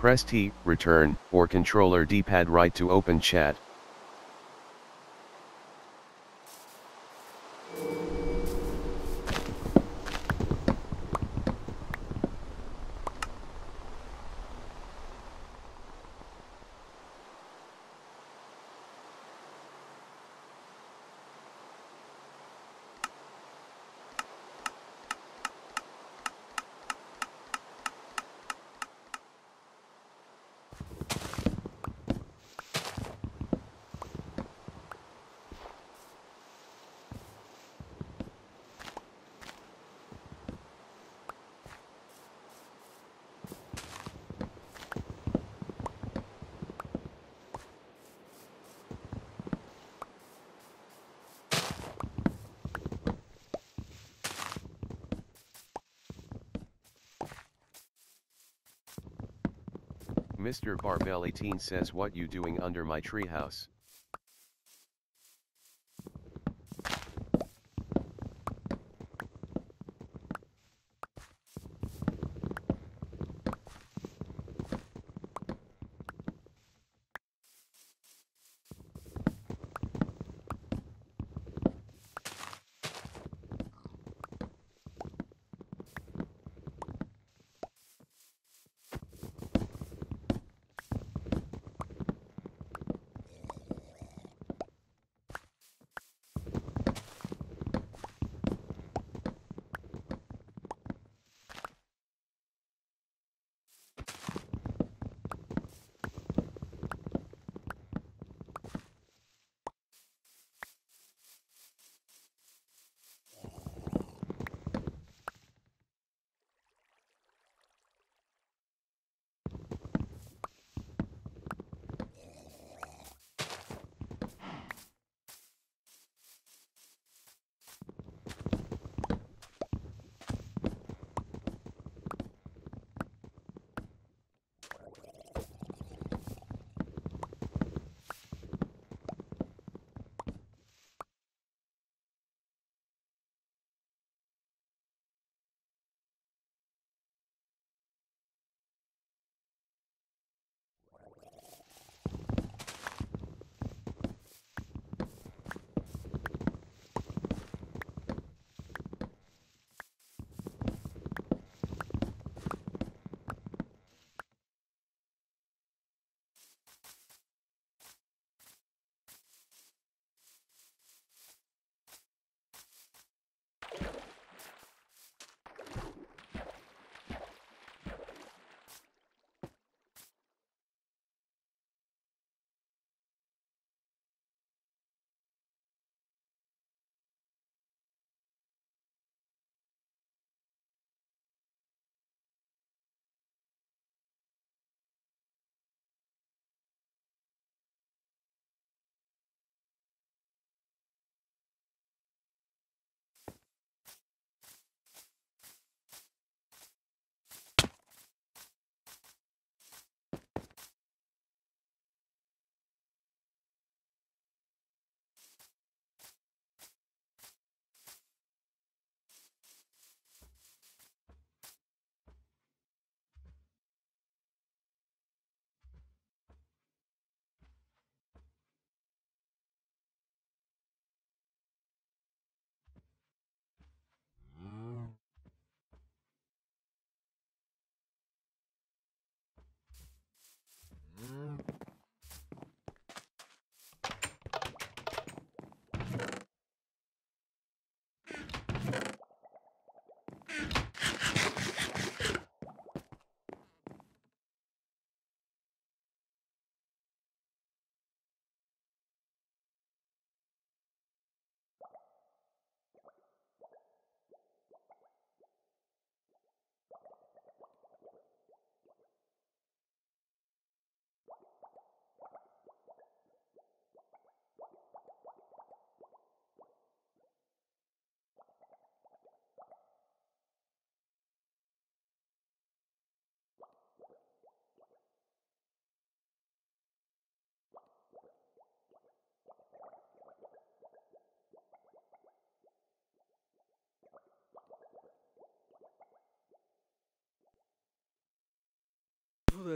Press T, return, or controller D-pad right to open chat. Mr. Barbell 18 says, what you doing under my treehouse?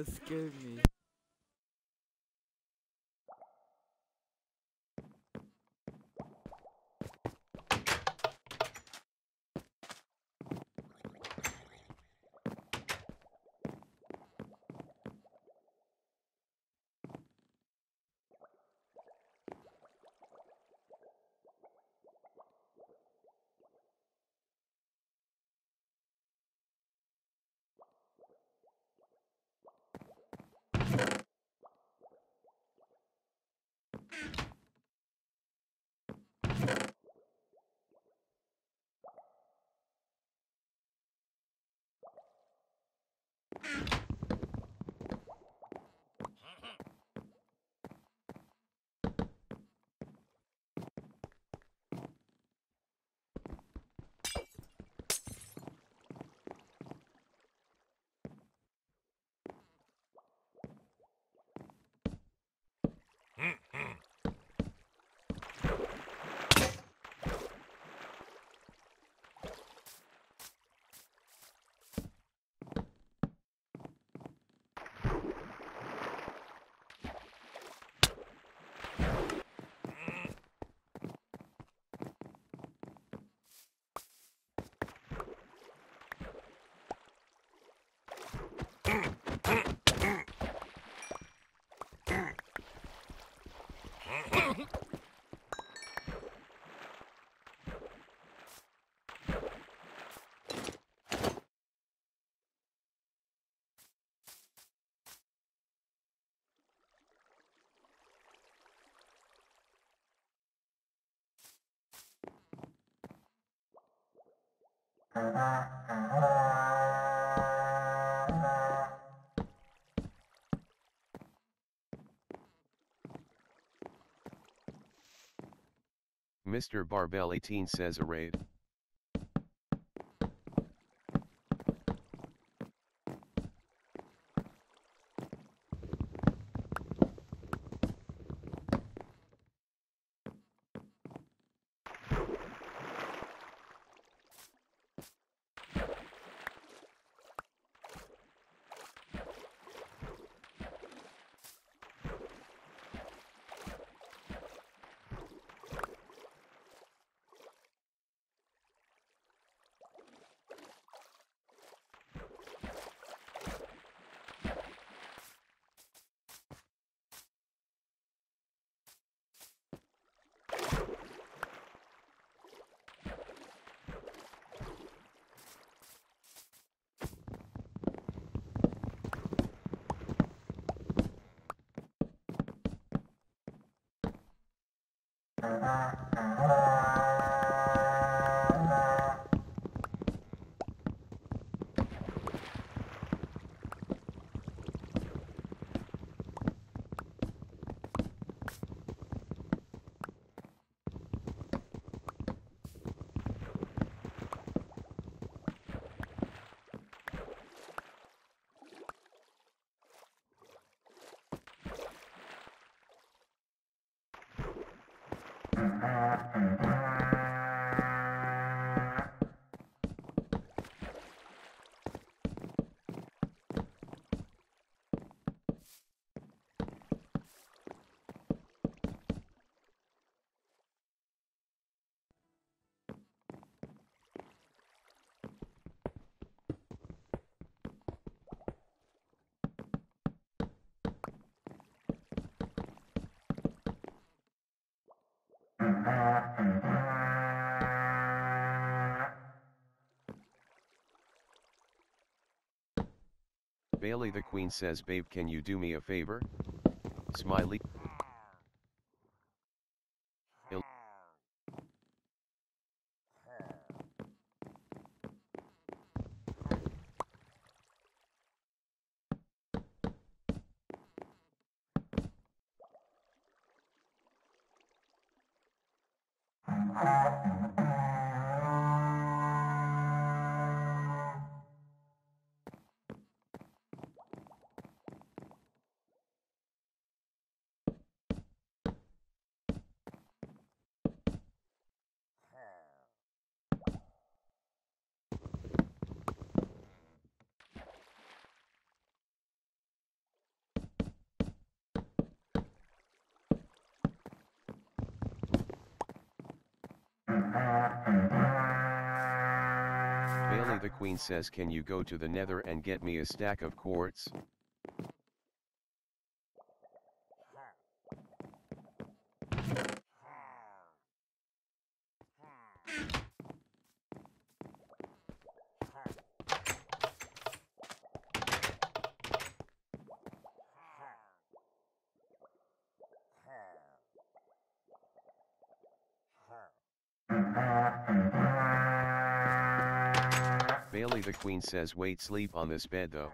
scared me. Mr. Barbell 18 says a raid. Bailey the Queen says, babe, can you do me a favor? Smiley. Bailey the Queen says, can you go to the Nether and get me a stack of quartz? Bailey the Queen says, wait, sleep on this bed though.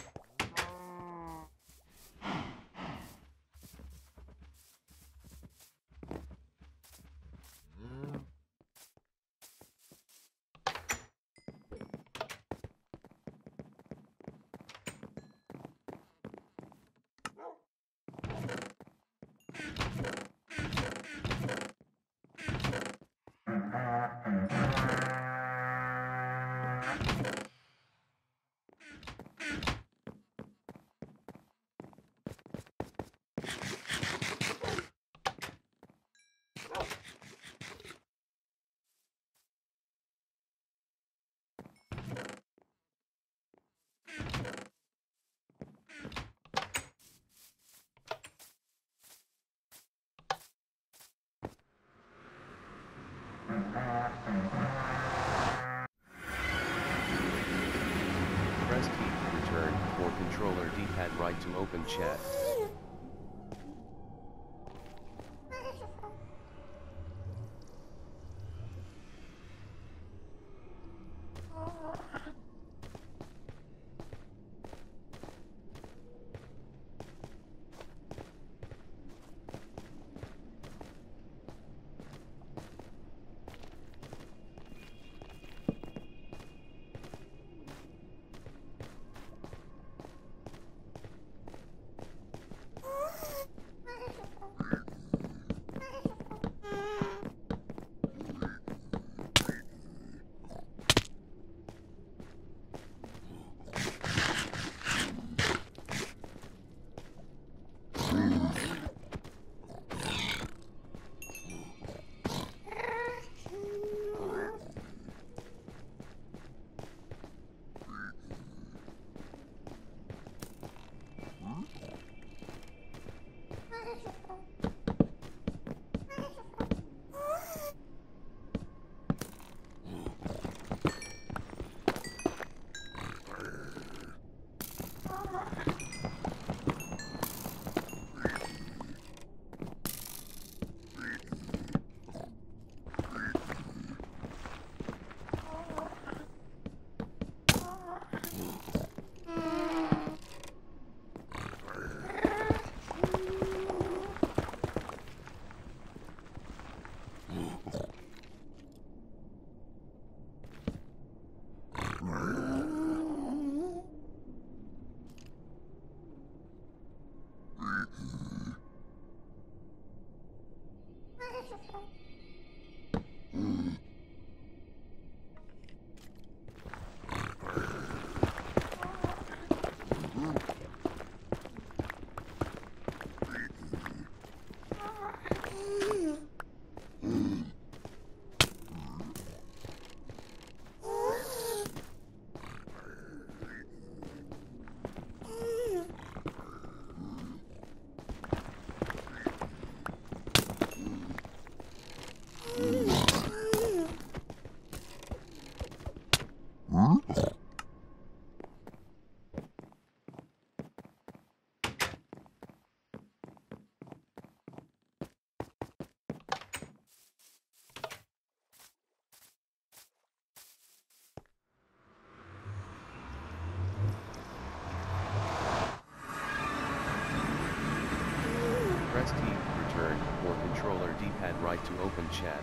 Press T to return, or controller D-pad right to open chat. Press T to return, or controller D-pad right to open chat.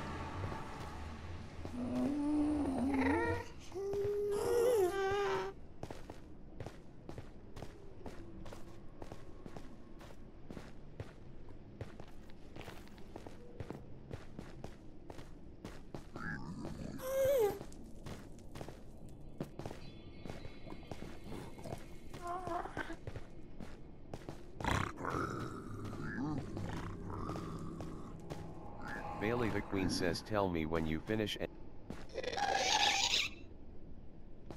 Bailey the Queen says, tell me when you finish.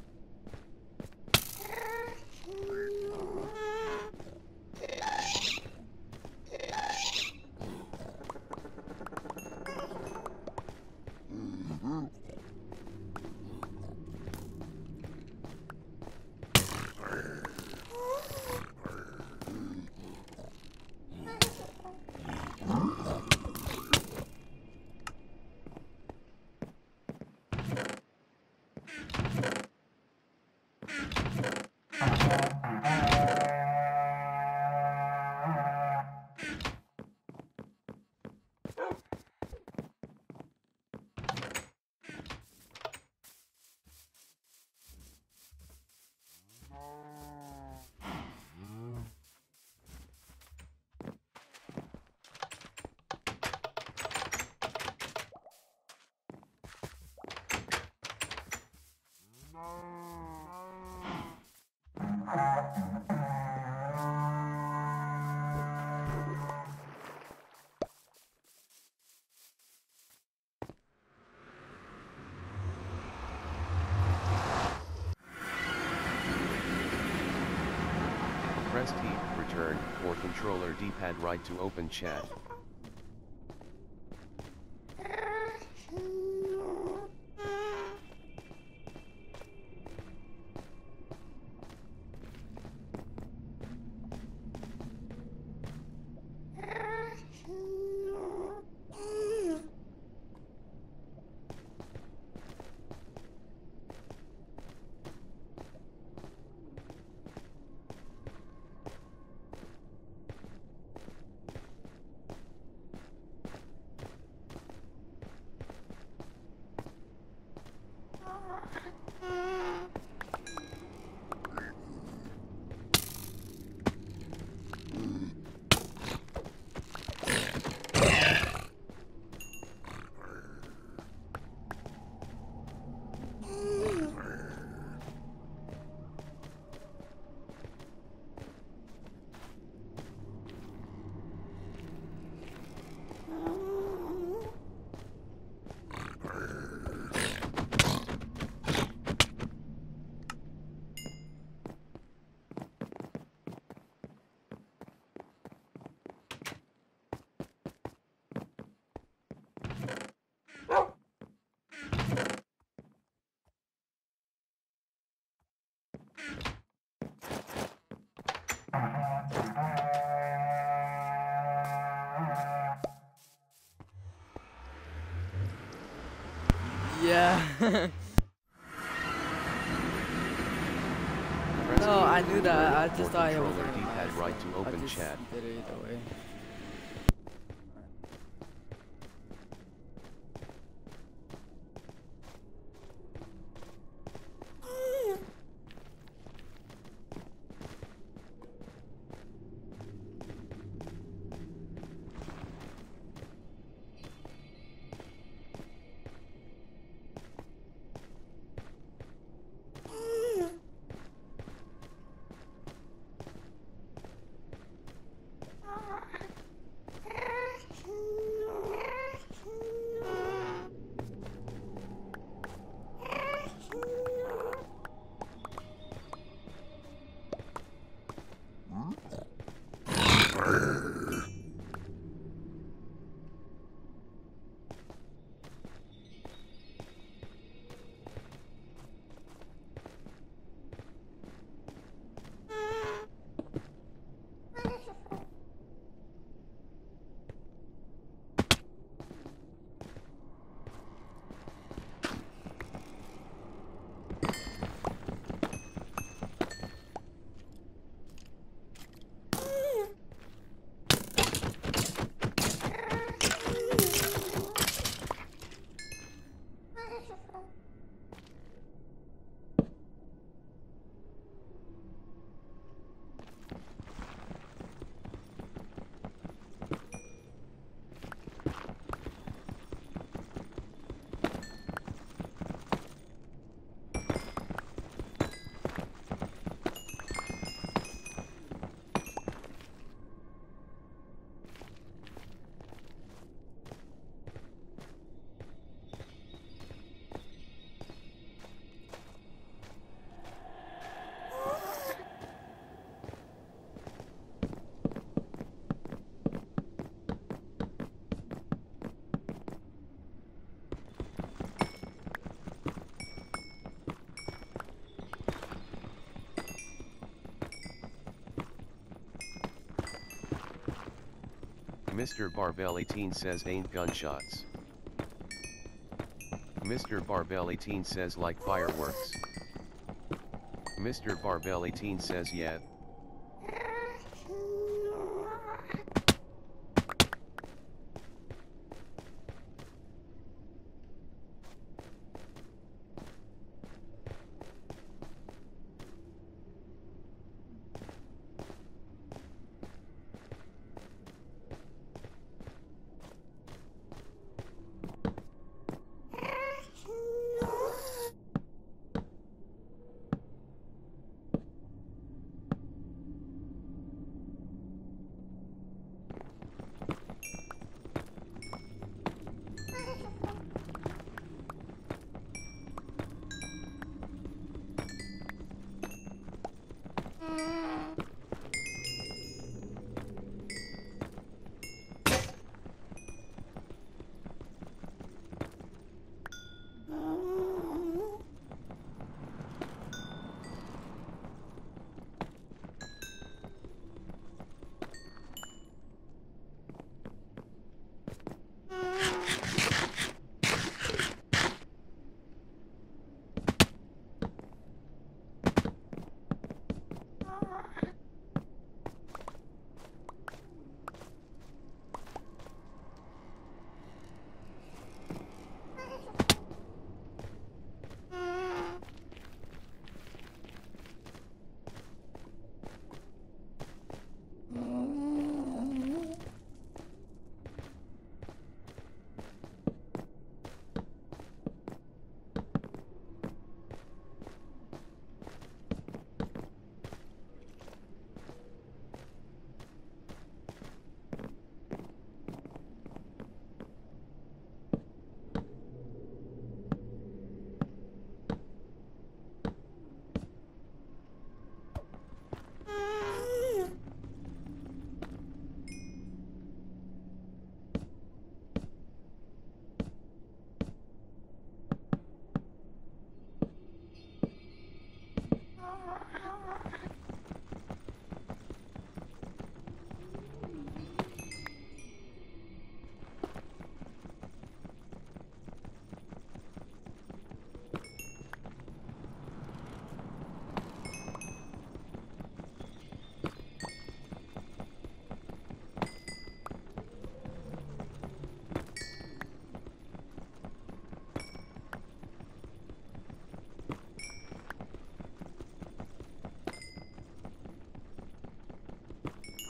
Press T, return, or controller D-pad right to open chat. Yeah. No, I knew that. I just thought it was controller D-pad right to open chat. Did it either way. Mr. Barbell 18 says ain't gunshots. Mr. Barbell 18 says like fireworks. Mr. Barbell 18 says yeah.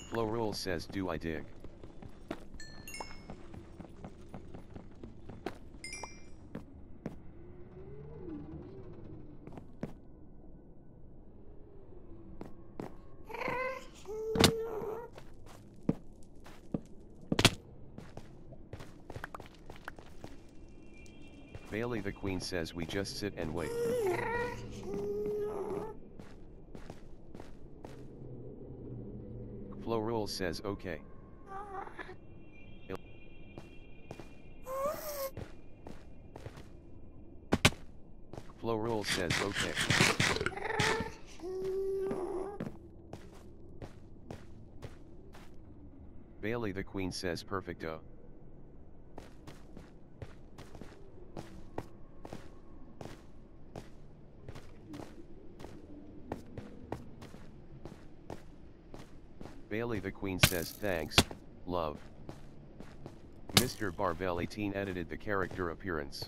Flow Rule says do I dig? Bailey the Queen says we just sit and wait. Flow Rule says okay. Flow Rule says okay. Bailey the Queen says perfecto. Bailey the Queen says thanks, love. Mr. Barbell 18 edited the character appearance.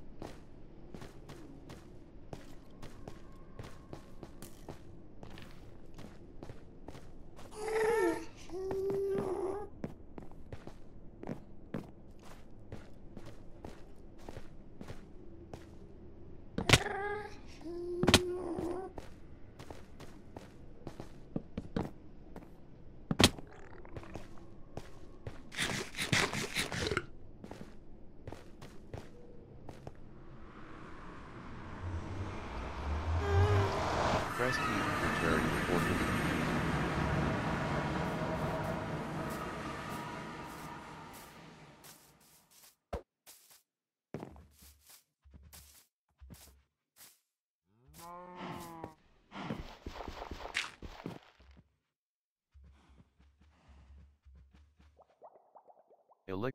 Press T to return recording. Elect.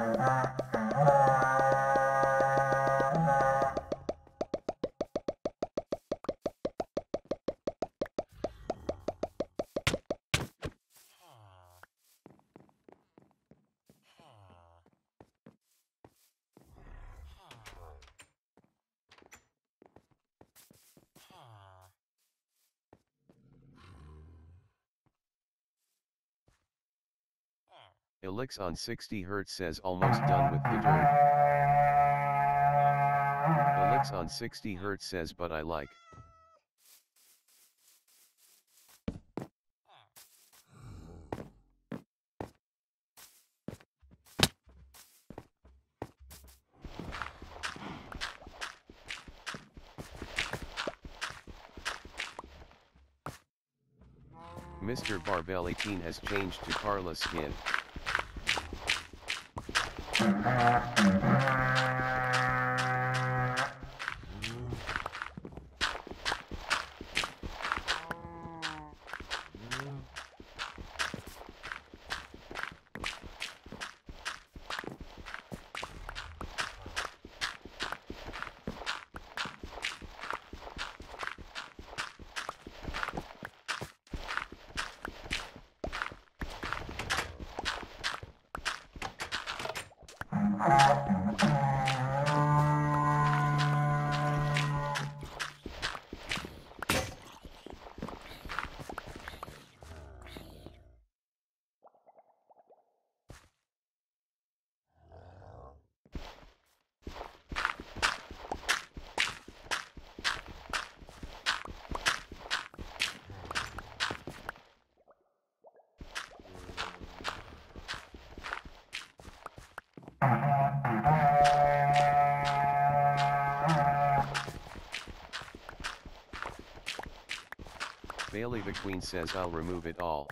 Elix on 60 Hz says almost done with the dirt. Elix on 60 Hz says but I like. Mr. Barbell 18 has changed to Carla skin. Bailey the Queen says I'll remove it all.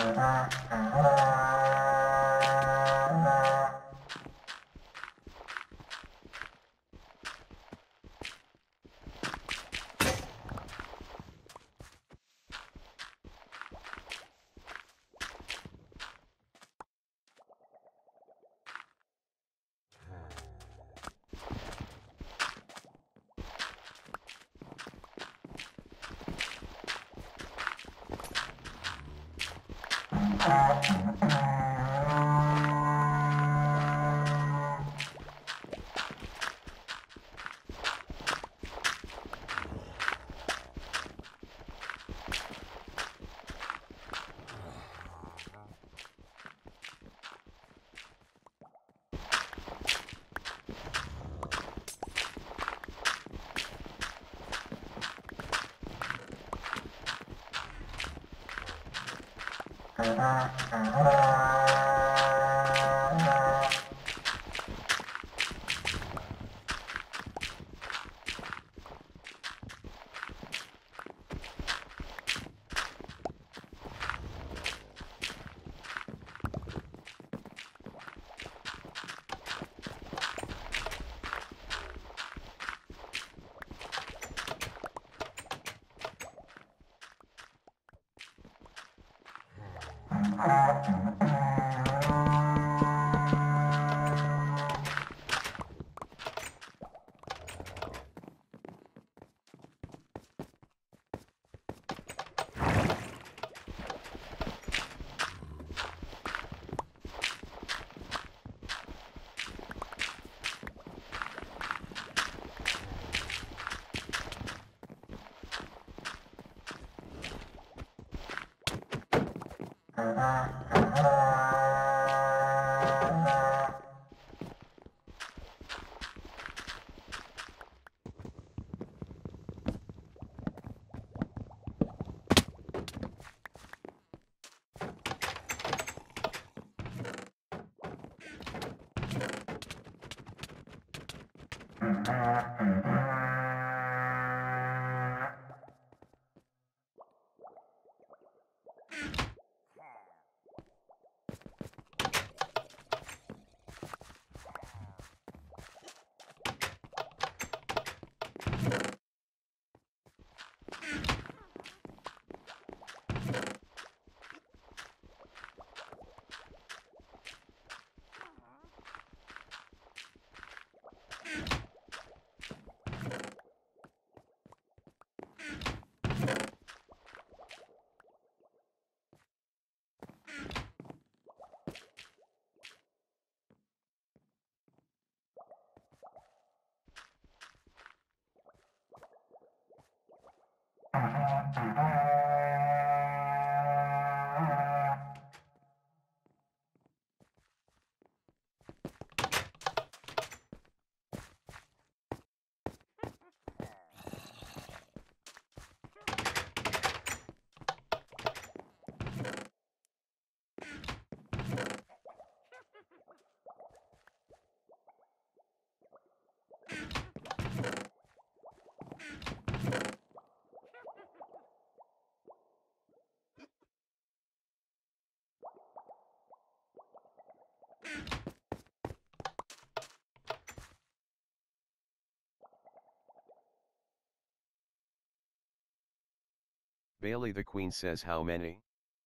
Bailey the Queen says how many?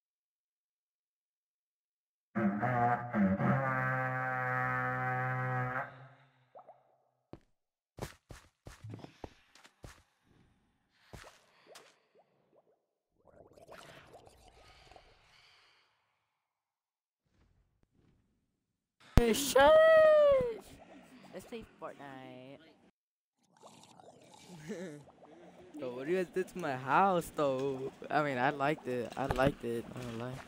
Shush! Let's play Fortnite. Yo, what do you guys did to my house, though? I mean, I liked it. I liked it. I don't lie.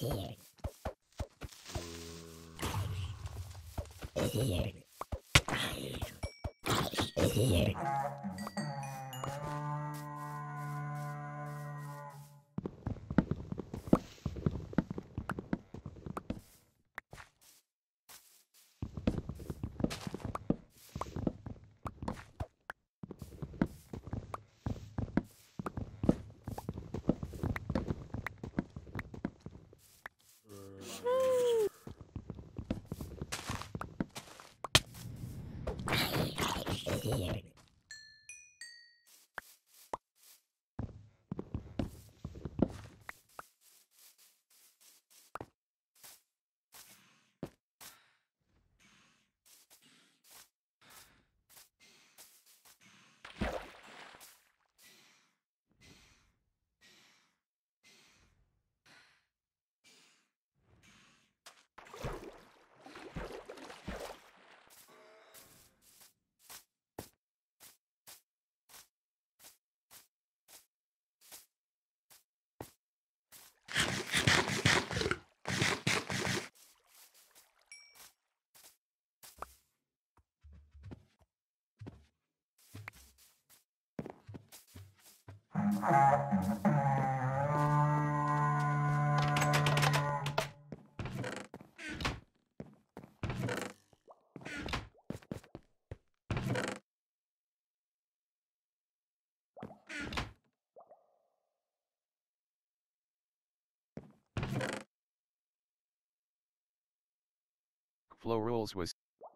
Flow rules was.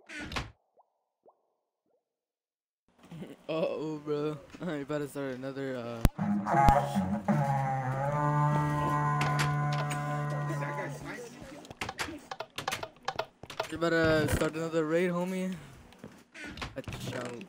Uh-oh, bro. You better start another, You better start another raid, homie. A choke.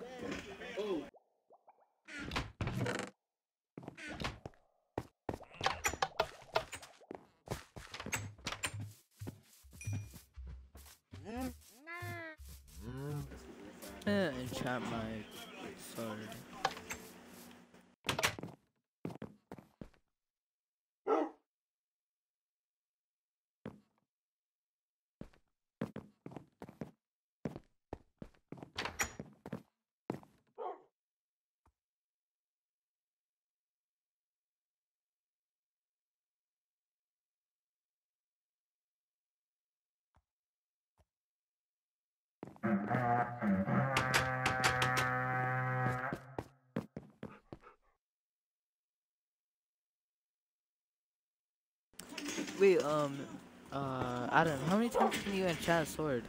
Enchant my sword. Wait, Adam, how many times can you enchant sword?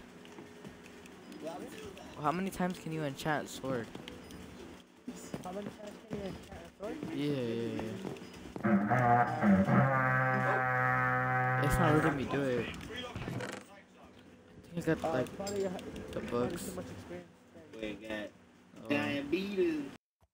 How many times can you enchant sword? How many times can you enchant a sword? Yeah. It's not letting me do it. I think I got like Probably the books. too much experience. We got Oh. diabetes.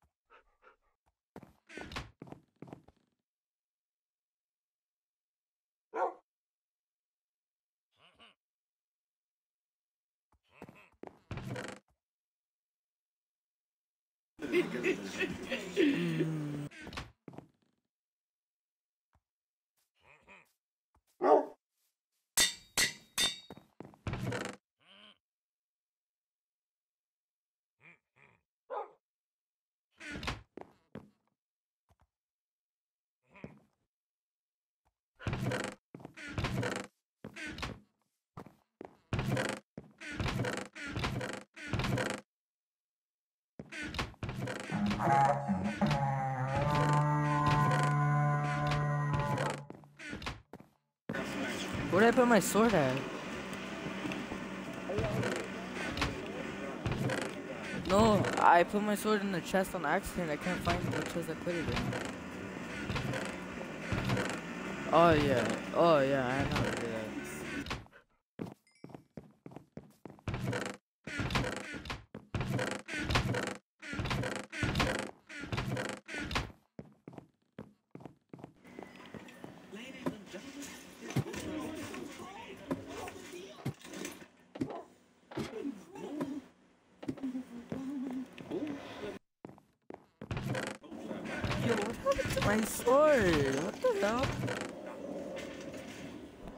Where did I put my sword at? No, I put my sword in the chest on accident. I can't find the chest I put it in. Oh yeah, I know how to do that. Yo, what happened to my sword? What the hell?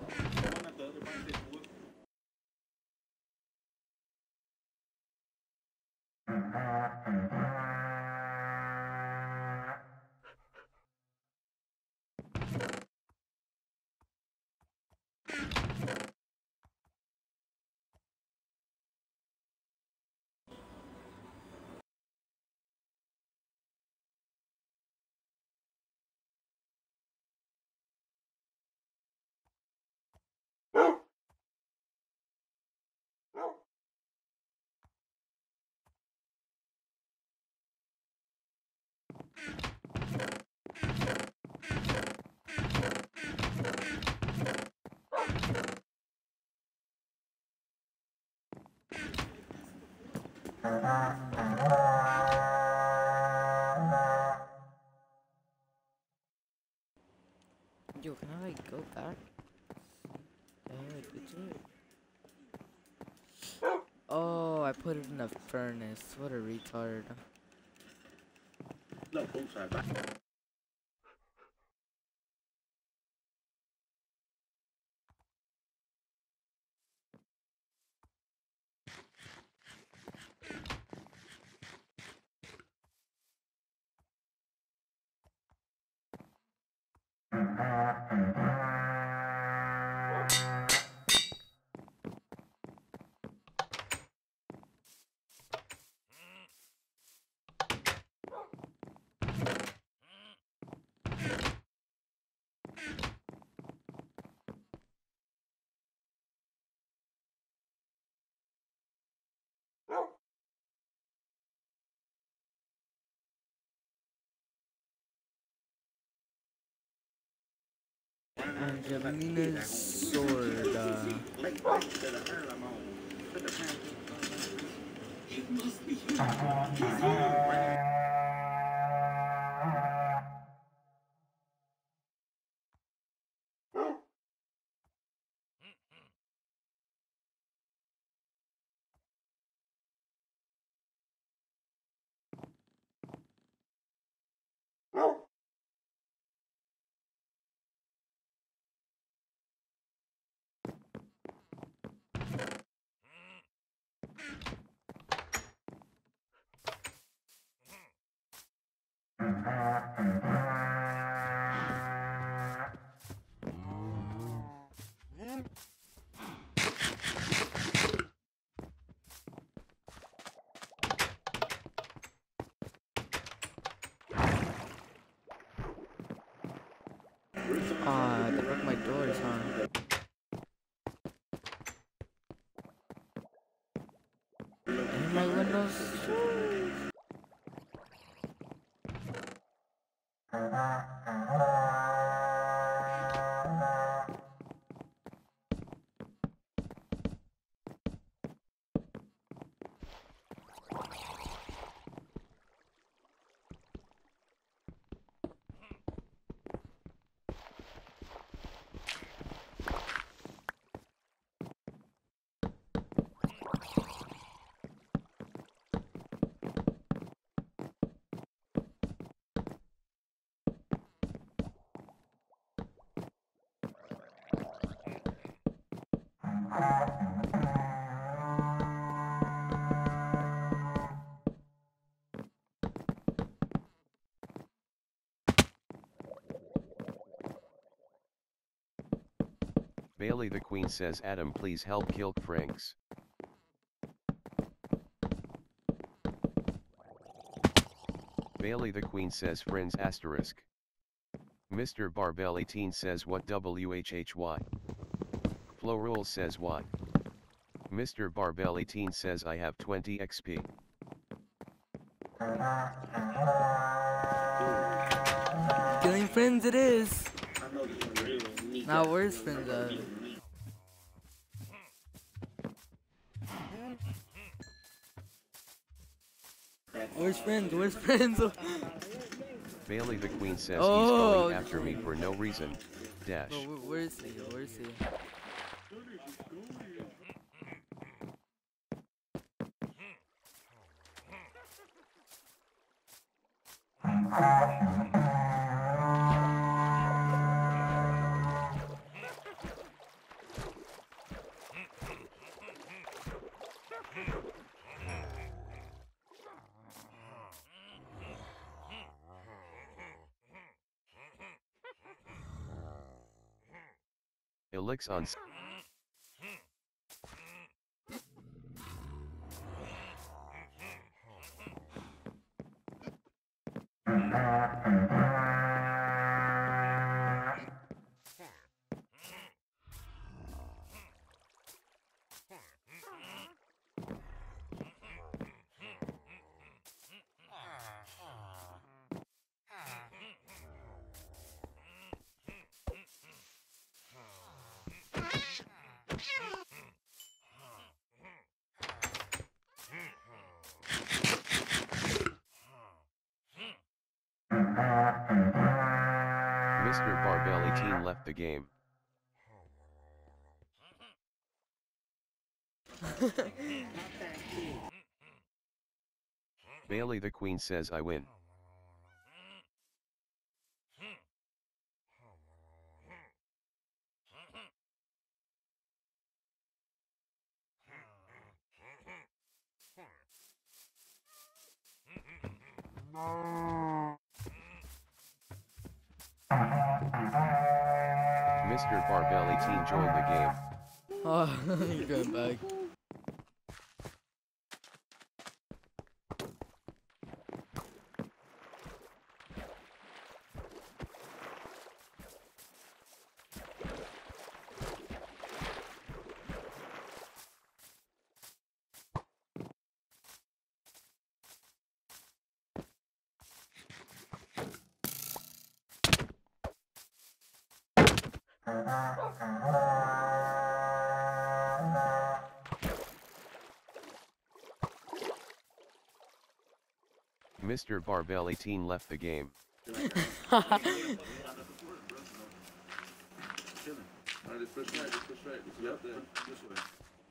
Yo, can I like go back? Hey, bitch. Oh, I put it in a furnace. What a retard. No, I'm sorry. Angelina's sword. Ah, they broke my doors, huh? And my windows. Bailey the Queen says Adam please help kill Franks. Bailey the Queen says friends asterisk. Mr. Barbell 18 says what WHHY. Flo Rules says what. Mr. Barbell 18 says I have 20 XP. Killing friends it is. Now where's friends at? Where's friends? Where's friends? Bailey the Queen says he's Oh, going after me for no reason. Dash. Bro, where is he? Where is he? Elix on. Mr. Barbell 18 left the game. Bailey the Queen says I win. Mr. Barbell 18 joined the game. Oh, you're going back. Mr. Barbell 18 left the game. Alright, just push right, just push right. Yep, there. This way.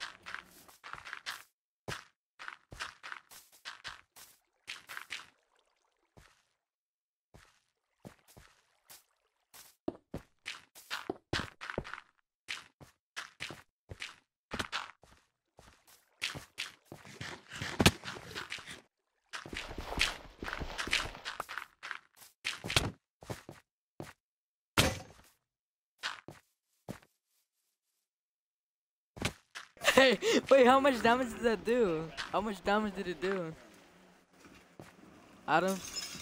Hey, wait, how much damage did that do? How much damage did it do? Adam?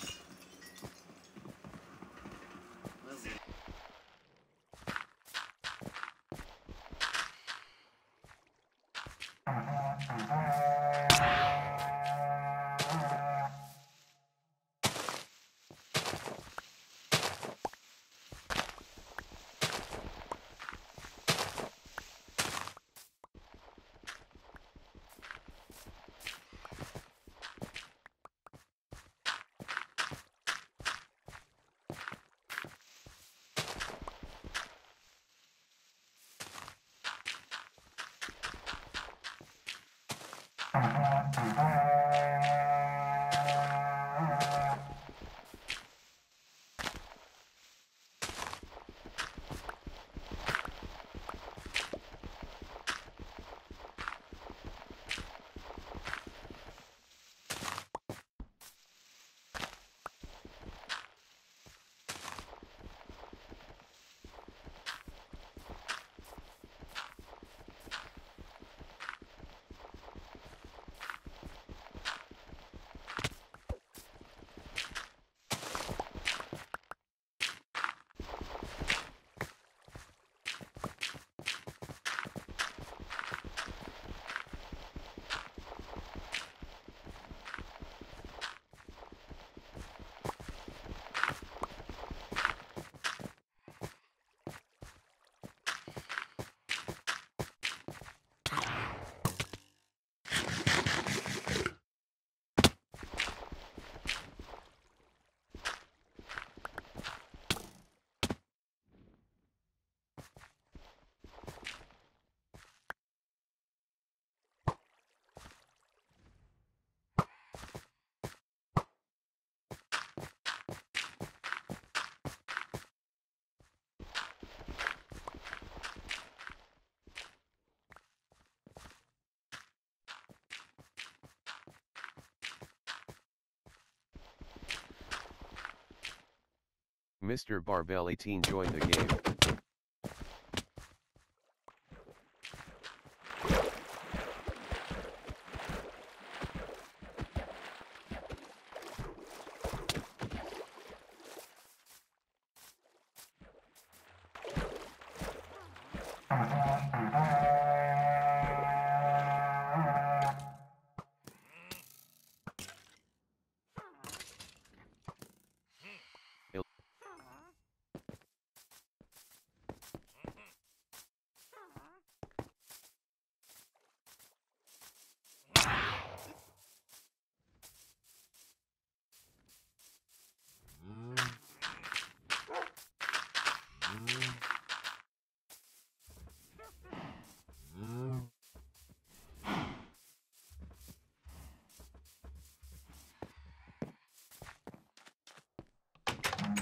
Mr. Barbell 18 joined the game.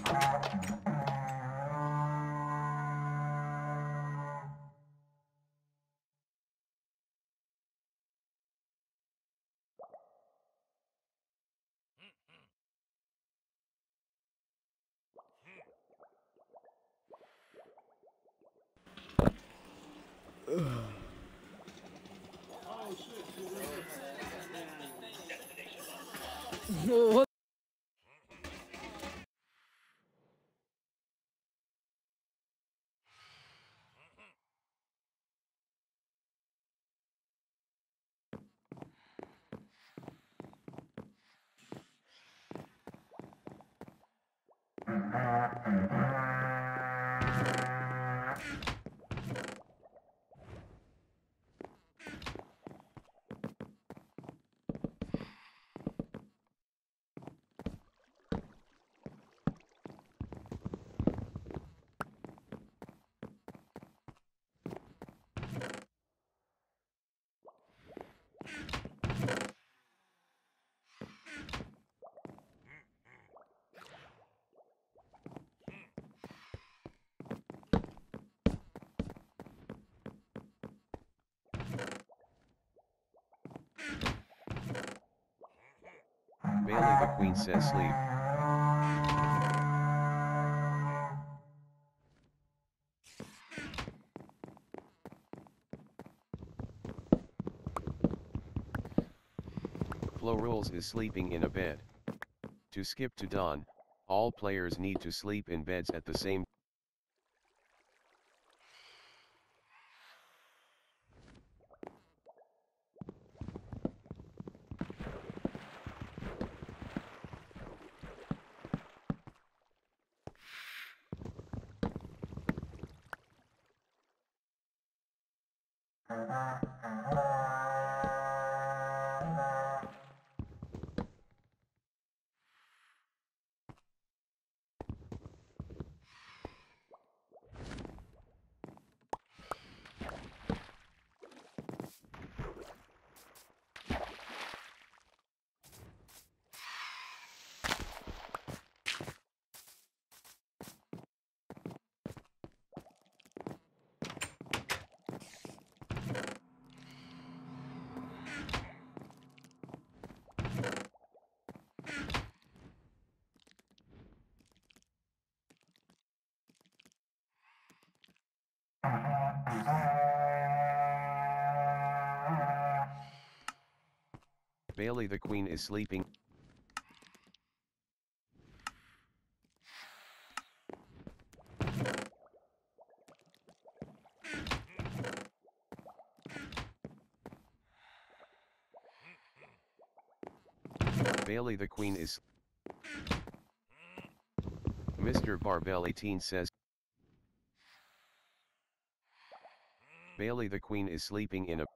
What? Bailey the Queen says sleep. Flo Rules is sleeping in a bed. To skip to dawn, all players need to sleep in beds at the same. Bailey the Queen is sleeping. Bailey the Queen is. Mr. Barbell 18 says. Bailey the Queen is sleeping in a.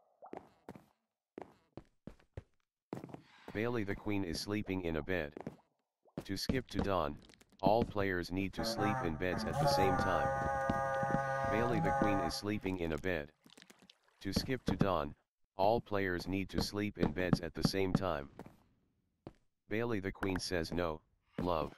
Bailey the Queen is sleeping in a bed. To skip to dawn, all players need to sleep in beds at the same time. Bailey the Queen is sleeping in a bed. To skip to dawn, all players need to sleep in beds at the same time. Bailey the Queen says no, love.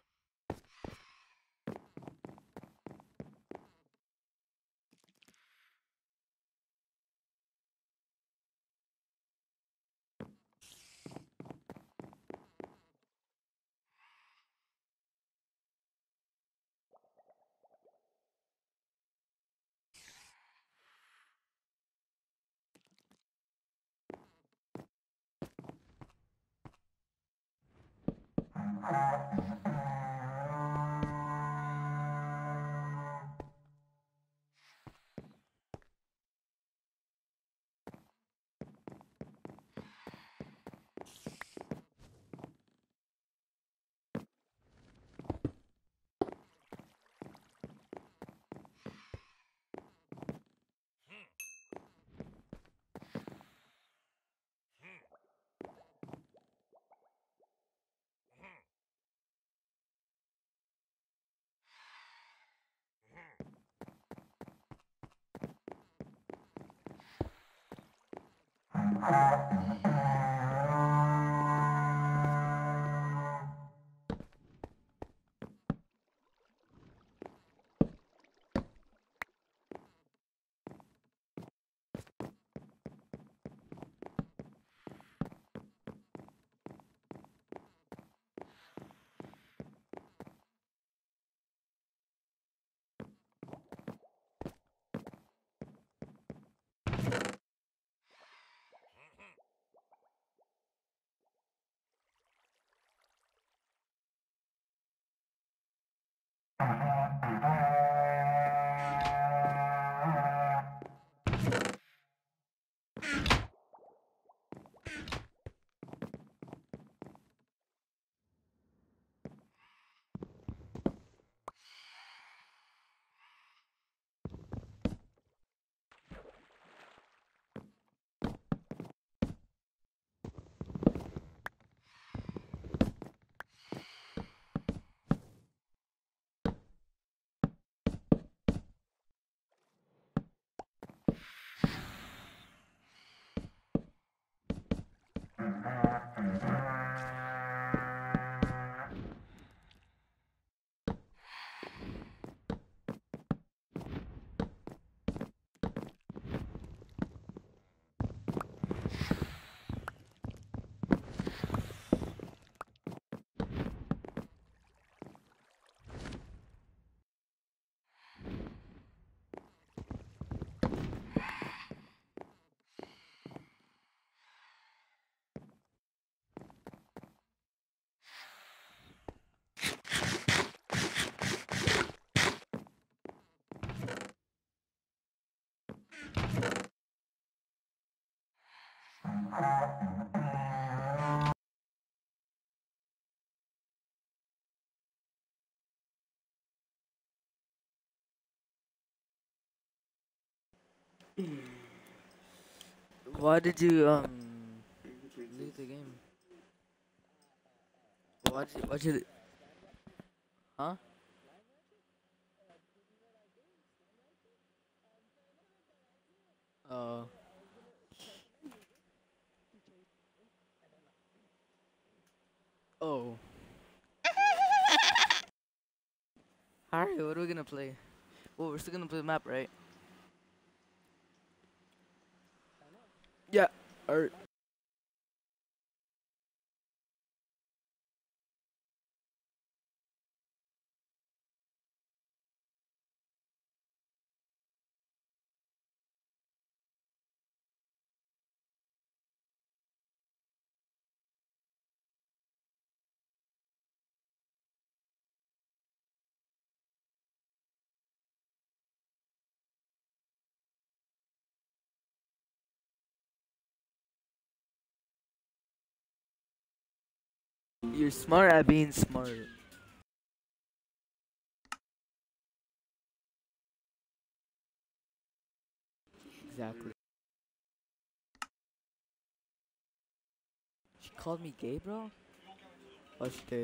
Why did you leave the game? Why'd you huh? Oh. Oh. Alright, what are we gonna play? Well, we're still gonna play the map, right? Yeah. Alright. You're smart at being smart. Exactly. She called me gay, bro? Oh, she did.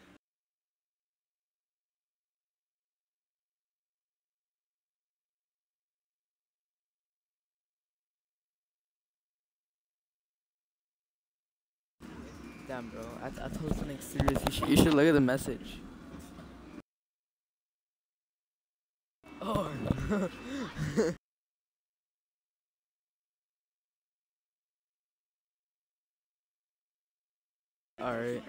Damn, bro. I told something serious. You should look at the message. Oh. Alright.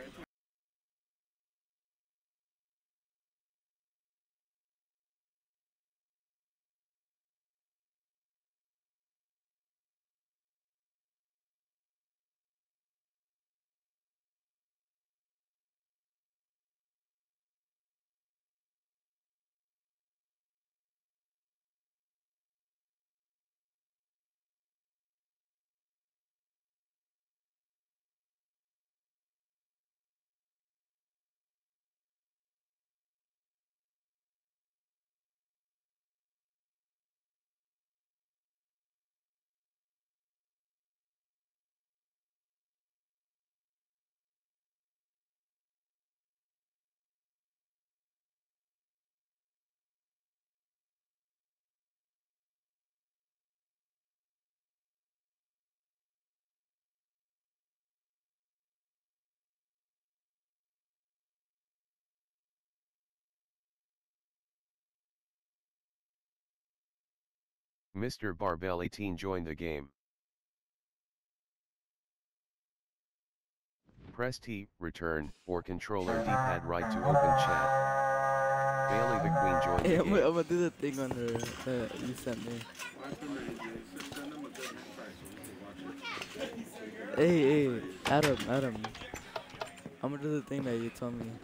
Mr. Barbell 18 joined the game. Press T, return, or controller D-pad right to open chat. Bailey the Queen joined Hey, the I'm game. gonna do the thing on the you sent me. Hey, Adam. I'm gonna do the thing that you told me.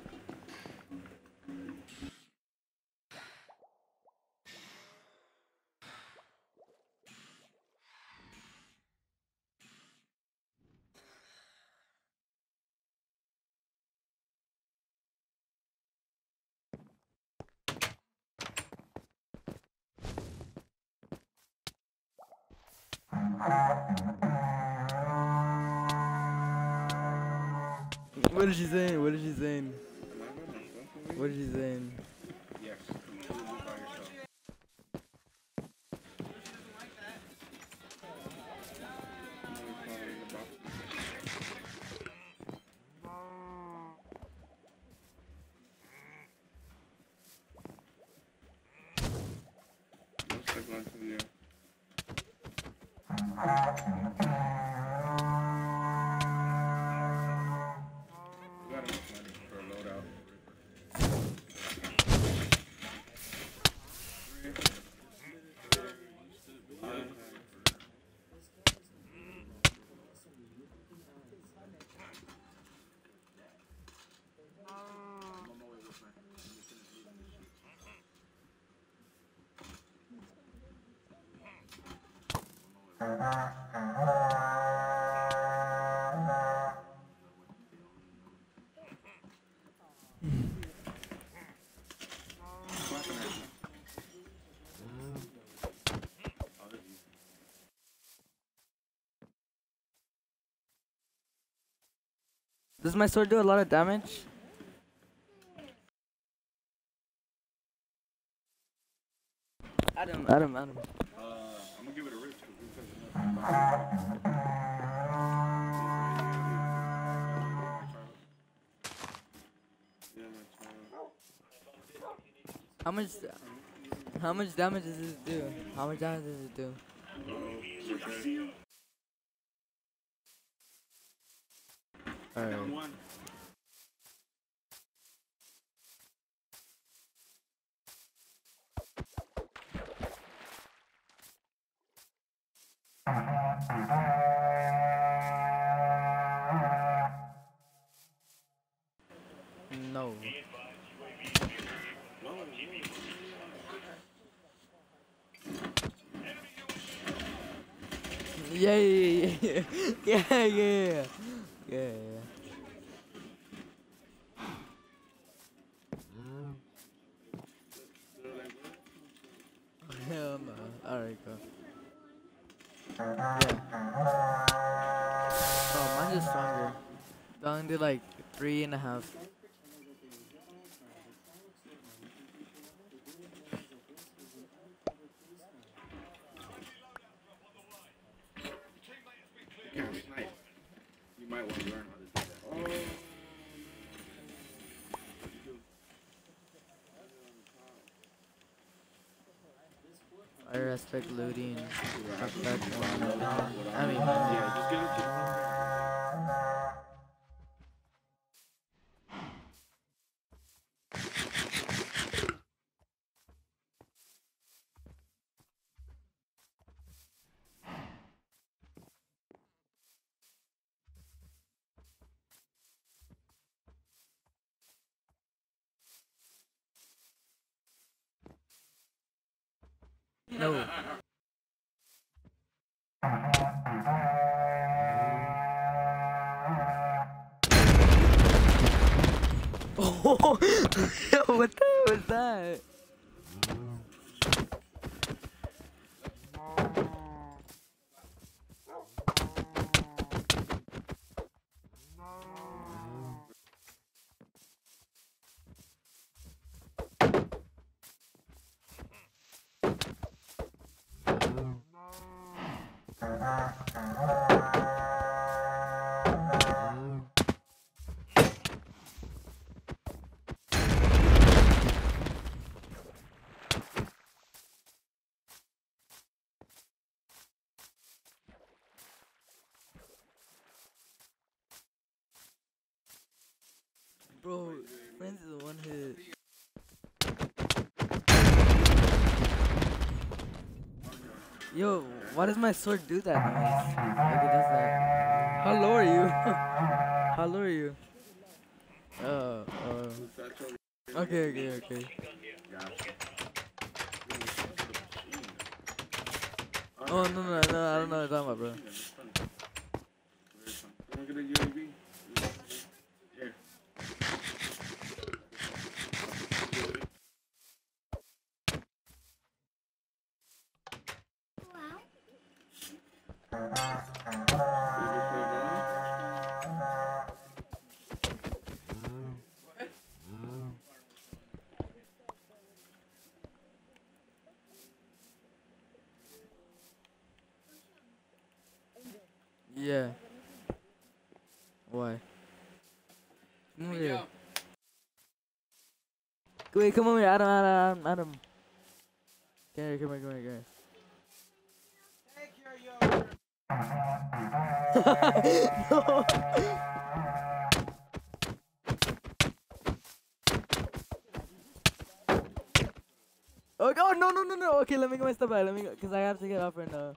What is she saying? What is she saying? What is she saying? Yes, completely by yourself. Looks like one from you. We got enough money for a loadout. Does my sword do a lot of damage? Adam. I'm gonna give it a rip. How much damage does this do? How much damage does it do? Alright. One. No. Yeah. Hell no. Alright, go. Yeah. Oh, mine's just stronger. Dong did like 3.5. You can't snipe. You might want to learn how to do that. I respect looting. Respect one. I mean, Yeah, just get it to no. Oh, what the hell was that? Bro, Frinz is one hit. Yo, why does my sword do that noise? Like it does that. How low are you? How low are you? Okay. Oh, no, I don't know what you're talking about, bro. Look at the UAV. Here. Yeah. Why? Come over here. Wait, come over here, Adam. Come here. No. Oh, no. Okay, let me get my stuff out. Cause I have to get off right now.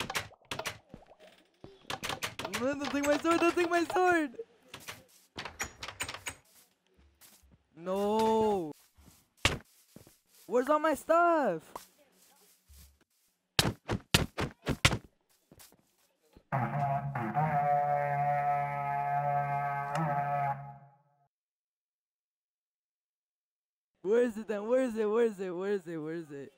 No, don't take my sword. No. Where's all my stuff? Where is it then? Where is it?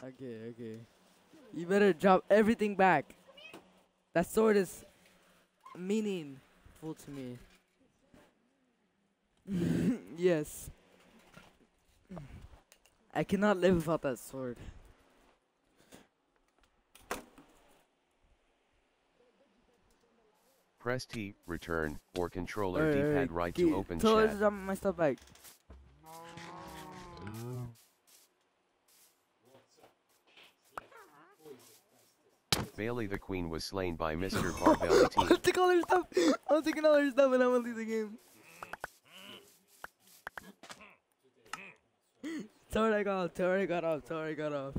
Okay. You better drop everything back. That sword is meaningful to me. Yes. I cannot live without that sword. Press T, return, or controller D-pad right to open so chat. let's drop my stuff back. Bailey the Queen was slain by Mr. Barbell 18. I'll take all her stuff. I'm taking all her stuff and I'm gonna leave the game. Sorry I got off.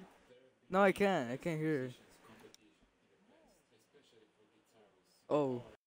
No, I can't hear her. Oh.